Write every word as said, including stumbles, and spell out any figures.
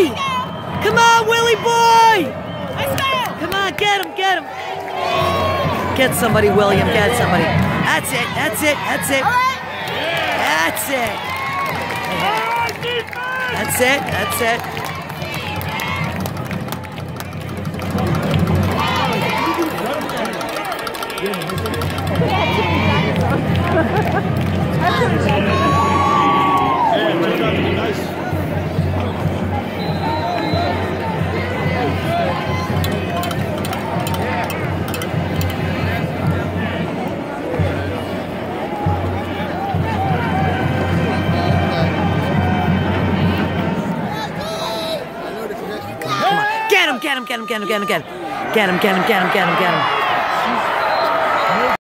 boy! Come on, Willie boy! Let's go! Come on, get him, get him! Get somebody, William, get somebody. That's it, that's it, that's it. That's it. That's it, that's it. Get him, get him, get him, get him, get him, get him, get him, get him, get him, get him, get him.